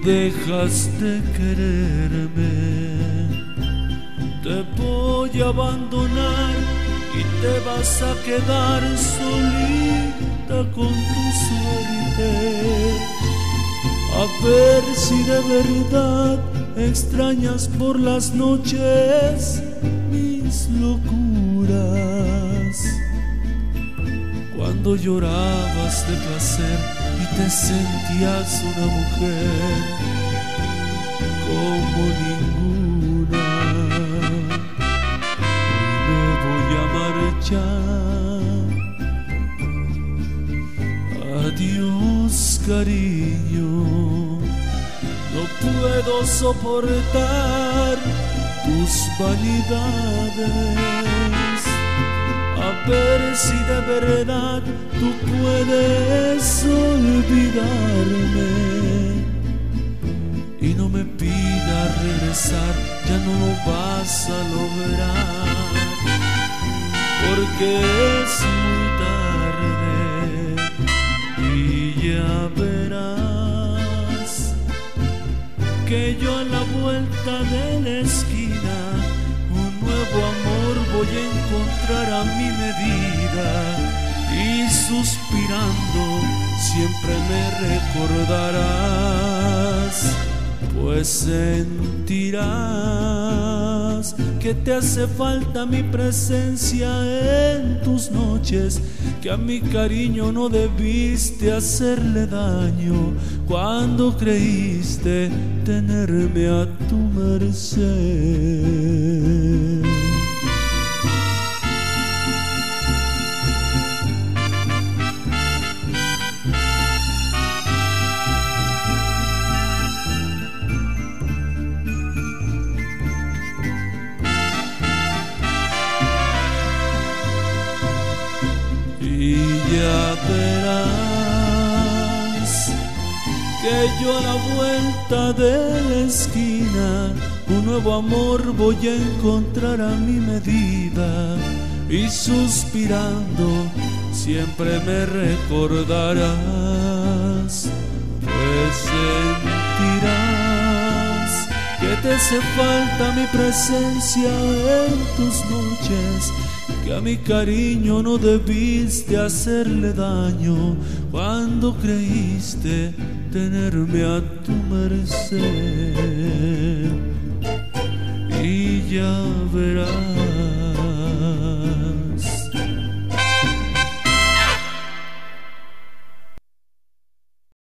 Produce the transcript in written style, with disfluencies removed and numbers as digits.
dejas de quererme, te voy a abandonar y te vas a quedar solita con tu suerte. A ver si de verdad extrañas por las noches mis locuras, cuando llorabas de placer y te sentías una mujer como ninguna. Hoy me voy a marchar. Adiós, cariño, no puedo soportar tus vanidades. A ver si de verdad tú puedes olvidarme y no me pidas regresar, ya no lo vas a lograr, porque es muy tarde y ya verás que yo a la vuelta de la esquina un nuevo amor voy a encontrar a mi medida, y suspirando siempre me recordarás, pues sentirás que te hace falta mi presencia en tus noches, que a mi cariño no debiste hacerle daño cuando creíste tenerme a tu merced. Y ya verás que yo a la vuelta de la esquina un nuevo amor voy a encontrar a mi medida, y suspirando siempre me recordarás, pues sentirás que te hace falta mi presencia en tus noches, que a mi cariño no debiste hacerle daño cuando creíste tenerme a tu merced. Y ya verás